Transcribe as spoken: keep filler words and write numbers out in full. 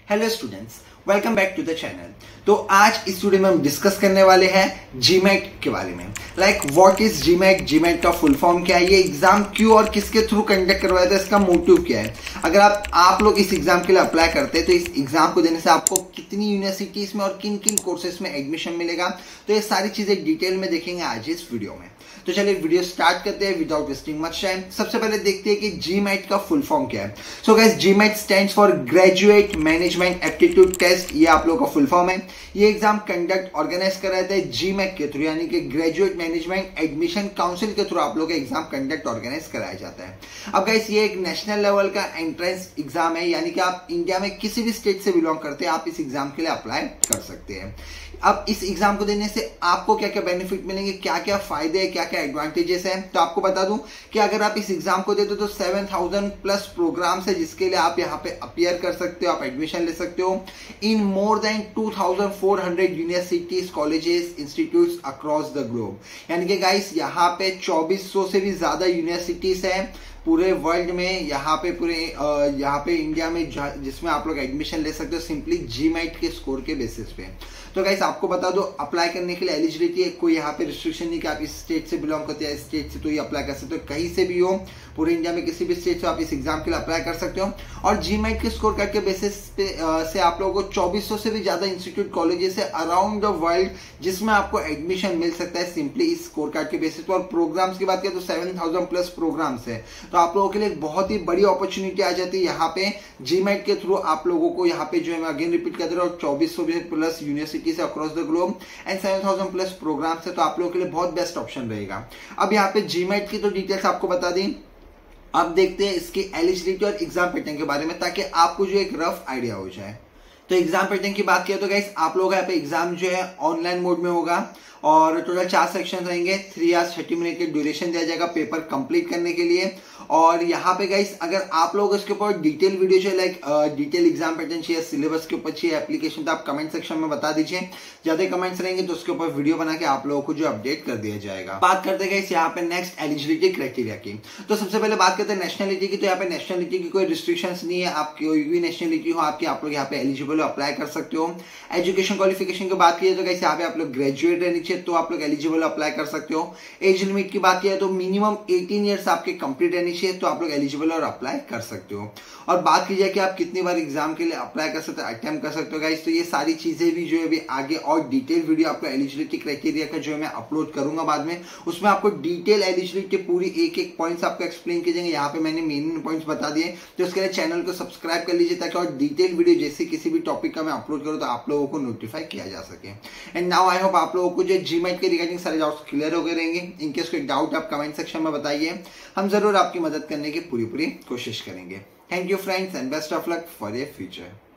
Hello students, welcome back to the channel. तो आज इस वीडियो में हम डिस्कस करने वाले हैं जीमैट के बारे में। Like what is GMAT, GMAT का फुल फॉर्म क्या है, ये एग्जाम क्यों और किसके थ्रू कंडक्ट करवाया था, इसका मोटिव क्या है। अगर आप आप लोग इस एग्जाम के लिए अप्लाई करते हैं तो इस एग्जाम को देने से आपको कितनी यूनिवर्सिटीज में और किन किन कोर्सेज में एडमिशन मिलेगा, तो ये सारी चीजें डिटेल में देखेंगे आज इस वीडियो में। तो चलिए वीडियो स्टार्ट करते हैं विदाउट वेस्टिंग मच टाइम। सबसे पहले देखते हैं कि जीमैट का फुल फॉर्म क्या है। So guys, GMAT stands for graduate management aptitude test. ये आप लोगों का फुल फॉर्म है। ये एग्जाम कंडक्ट ऑर्गेनाइज कराए थे जीमैट के थ्रू, यानी कि ग्रेजुएट मैनेजमेंट एडमिशन काउंसिल के थ्रू आप लोग का एग्जाम कंडक्ट ऑर्गेनाइज कराया जाता है। अब गाइस, ये एक नेशनल लेवल का एंट्रेंस एग्जाम है, यानी कि आप इंडिया में किसी भी स्टेट से बिलोंग करते हैं, आप इस एग्जाम के लिए अप्लाई कर सकते हैं। अब इस एग्जाम को देने से आपको क्या क्या बेनिफिट मिलेंगे, क्या क्या फायदे हैं, क्या क्या एडवांटेजेस हैं, तो आपको बता दूं कि अगर आप इस एग्जाम को देते हो तो सेवन थाउजेंड प्लस प्रोग्राम्स है जिसके लिए आप यहाँ पे अपियर कर सकते हो, आप एडमिशन ले सकते हो in more than two thousand four hundred universities, colleges, institutes across the globe. यानी कि गाइस, यहाँ पे चौबीस सौ से भी ज्यादा यूनिवर्सिटीज है पूरे वर्ल्ड में, यहाँ पे पूरे यहाँ पे इंडिया में, जिसमें आप लोग एडमिशन ले सकते हो सिंपली जीमैट के स्कोर के बेसिस पे। तो गाइस, आपको बता दो अप्लाई करने के लिए एलिजिबिलिटी है, कोई यहाँ पे रिस्ट्रिक्शन नहीं कि आप इस स्टेट से बिलोंग करते हैं, इस स्टेट से तो ये अप्लाई कर सकते हो, कहीं से भी हो पूरे इंडिया में किसी भी स्टेट से आप इस एग्जाम के लिए अप्लाई कर सकते हो। और जीमैट के स्कोर कार्ड के बेसिस पे आ, से आप लोगों को चौबीस सौ से भी ज्यादा इंस्टीट्यूट, कॉलेजेस है अराउंड द वर्ल्ड जिसमें आपको एडमिशन मिल सकता है सिंपली इस स्कोर कार्ड के बेसिस पे। और प्रोग्राम्स की बात करें तो सेवन थाउजेंड प्लस प्रोग्राम्स है, तो आप लोगों के लिए एक बहुत ही बड़ी अपॉर्चुनिटी आ जाती है यहाँ पे जीमैट के थ्रू। आप लोगों को यहाँ पे जो है, मैं अगेन रिपीट करते रहा हूँ, चौबीस सौ plus universities across the globe and seven thousand plus programmes है, तो आप लोगों के लिए बहुत बेस्ट ऑप्शन रहेगा। अब यहाँ पे जीमैट की तो डिटेल्स आपको बता दी। अब देखते हैं इसकी एलिजिबिलिटी और एग्जाम पैटर्न के बारे में, ताकि आपको जो एक रफ आइडिया हो जाए। तो एग्जाम पैटर्न की बात किया तो गाइस, आप लोगों का यहाँ पे एग्जाम जो है ऑनलाइन मोड में होगा और टोटल चार सेक्शन रहेंगे। थ्री आवर्स थर्टी मिनट के ड्यूरेशन दिया जाएगा पेपर कंप्लीट करने के लिए। और यहाँ पे गाइस, अगर आप लोग इसके ऊपर डिटेल वीडियो चाहिए, लाइक डिटेल एग्जाम पैटर्न चाहिए, सिलेबस के ऊपर चाहिए, एप्लीकेशन, तो आप कमेंट सेक्शन में बता दीजिए। ज्यादा कमेंट्स रहेंगे तो उसके ऊपर वीडियो बना के आप लोगों को जो अपडेट कर दिया जाएगा। बात करते हैं यहाँ पे नेक्स्ट एलिजिबिलिटी क्राइटेरिया की। तो सबसे पहले बात करते हैं नेशनलिटी की। तो यहाँ पे नेशनलिटी की कोई रिस्ट्रिक्शंस नहीं है, आप कोई भी नेशनलिटी हो आपकी, आप लोग यहाँ पे एलिजिबल हो, अप्लाई कर सकते हो। एजुकेशन क्वालिफिकेशन की बात की तो गाइस, यहाँ पे आप लोग ग्रेजुएट रहनी चाहिए, तो आप लोग एलिजिबल अप्लाई कर सकते हो। एज लिमिट की बात किया तो मिनिमम एटीन ईयर्स आपके कंप्लीट रहनी चाहिए, तो आप लोग एलिजिबल और अप्लाई कर सकते हो। और बात की जाए कि आप कितनी बार एग्जाम के लिए अप्लाई कर सकते हो, अटेम्प्ट कर सकते हो गाइस, तो ये सारी चीजें भी जो है अभी आगे और डिटेल वीडियो आपको एलिजिबिलिटी क्राइटेरिया का जो है मैं अपलोड करूंगा बाद में, उसमें आपको डिटेल एलिजिबिलिटी पूरी एक एक पॉइंट्स आपको एक्सप्लेन किए जाएंगे। यहाँ पे मैंने मेन पॉइंट्स बता दिए, तो उसके लिए चैनल को सब्सक्राइब कर लीजिए ताकि और डिटेल वीडियो जैसे किसी भी टॉपिक का मैं अपलोड करूँ तो आप लोगों को नोटिफाई किया जा सके। एंड नाउ आई होप आप लोगों को जो जीमैट के रिगार्डिंग सारे डाउट्स क्लियर हो गए रहेंगे। इनकेस कोई डाउट आप कमेंट सेक्शन में बताइए, हम जरूर आपकी मदद करने की पूरी पूरी कोशिश करेंगे। Thank you friends and best of luck for your future.